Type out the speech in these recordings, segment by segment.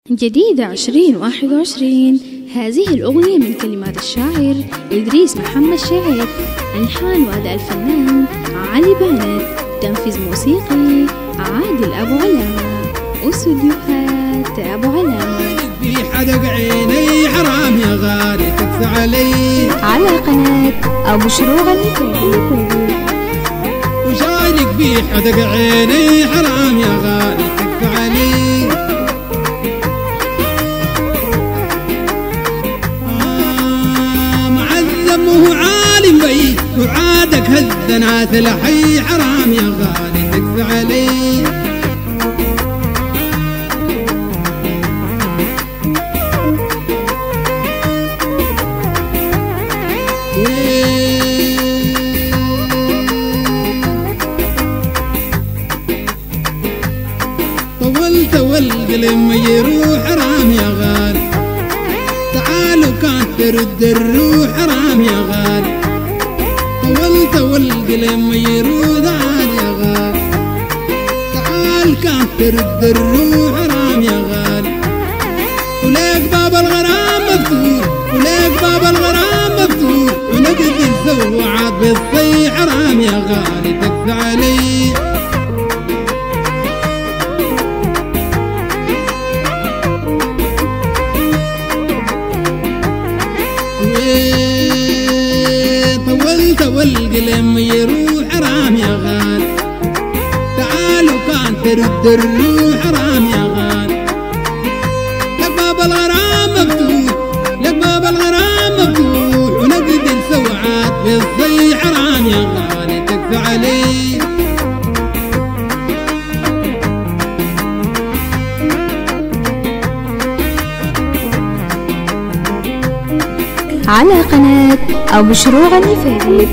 جديدة 2021. هذه الأغنية من كلمات الشاعر إدريس محمد شعيب، ألحان وأداء الفنان علي بانت، تنفيذ موسيقي عادل أبو علامة، واستوديوهات أبو علامة. في حدق عيني حرام يا غالي تكفى علي، على قناة أبو شروق المثالي. وشايلك في حدق عيني حرام يا غالي تكفى علي. معذب وهو عالم بي وعادك هالذنات الحي حرام يا غالي تكفى علي. والقلب ما يروح حرام يا غالي، تعالوا كان ترد الروح حرام يا غالي. والقلب ما يروح يا غالي، تعال كان ترد الروح حرام يا غالي. وليك باب الغرام مفتوح، وليك باب الغرام مفتوح، ونقد نسوعات بالصي حرام يا غالي تكفى علي. والقلب ما يروح حرام يا غالي، تعالوا كان ترد الروح حرام يا غالي. لك باب الغرام مفتوح، لك باب الغرام مفتوح، ونقد نسوعات بالصي حرام يا غالي تكفى علي. على قناة أبو شروق المثالي.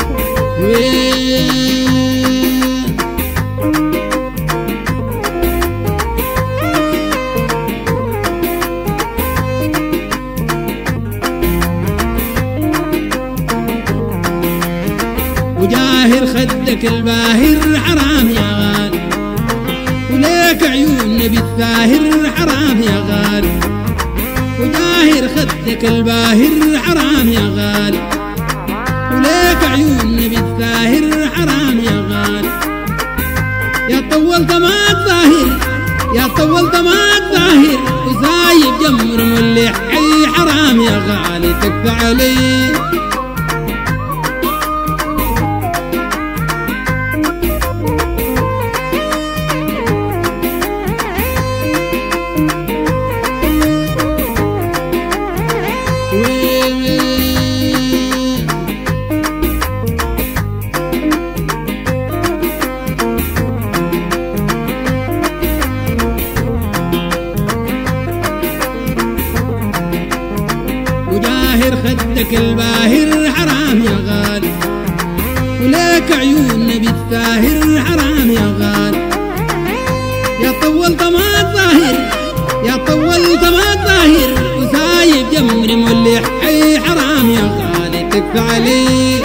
وجاهر خدك الباهر حرام يا غالي، وليك عيون نبي الثاهر حرام يا غالي. وجاهر خدك الباهر حرام يا غالي، وليك عيون نبي الثاهر حرام يا غالي. يا طول طماط ظاهر، يا طول طماط ظاهر، وسايب جمر ملح حي حرام يا غالي تكفى علي. وجاهر خدك الباهر حرام يا غالي، وليك عيون نبي الثاهر حرام يا غالي. يا طول طماط ظاهر، يا طول طماط ظاهر، وسايب جمر ملح حي حرام يا غالي تكفى علي.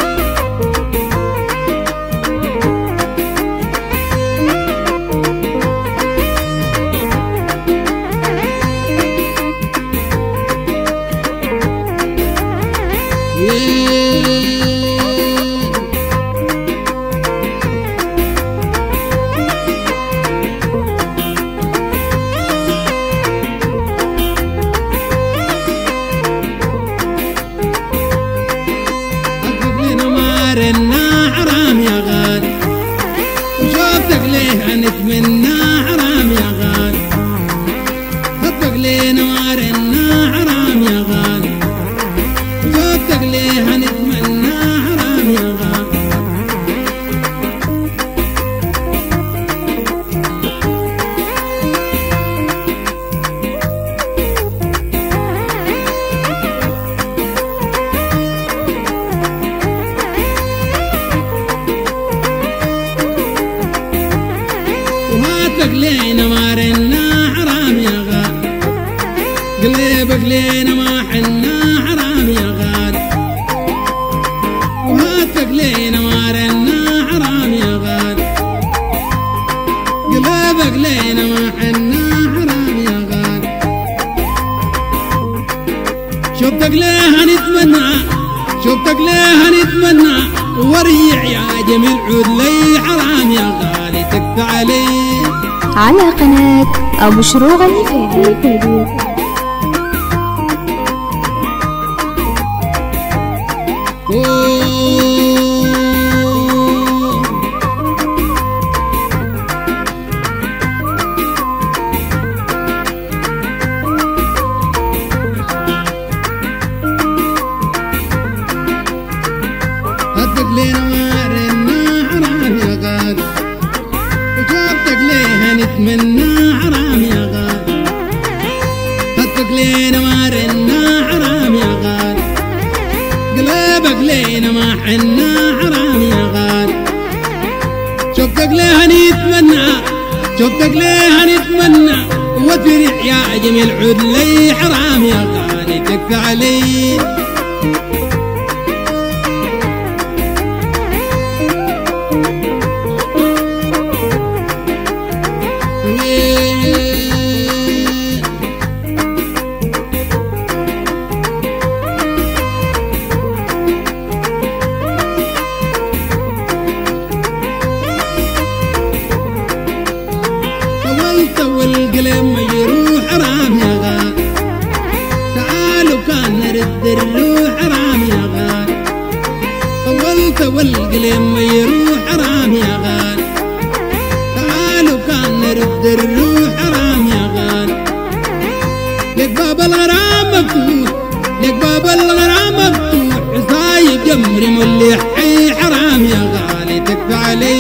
مارنا حرام يا غالي، وشوفتك ليه نتمنى حرام يا غالي. خطك لينا مارنا حرام يا غالي، وشوفتك ليه نتمنى حرام يا غالي. لينا ما رنا حرام يا غالي، قلبك لينا ما حنا حرام يا غالي. وهاتك لينا ما رنا حرام يا غالي، قلبك لينا ما حنا حرام يا غالي. شوفتك ليه نتمنى شوفتك ليه نتمنى وريع يا جميل عود لي حرام يا غالي تكفى علي. على قناة أبو شروق النفيدي. خدك لينا وارنا حرام يا غالي وشوفتك ليه نتمنى حرام يا غالي. خدك لينا وارنا حرام يا غالي قلبك لينا ما حنا حرام يا غالي. شوفتك ليه نتمنى شوفتك ليه نتمنى وتريح يا جميل عود لي حرام يا غالي تكفى علي. والقلب ما يروح حرام يا غالي تعالوا كان نرد الروح حرام يا غالي. طولت والقلب ما يروح حرام يا غالي تعالوا كان نرد الروح حرام يا غالي. لك باب الغرام مفتوح لك باب الغرام مفتوح صايب جمري ملح حي حرام يا غالي تكفى علي.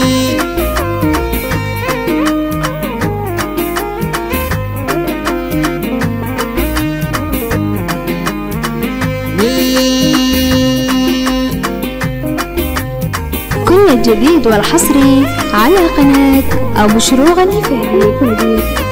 كل الجديد والحصري على قناة أبو شروق النفيدي.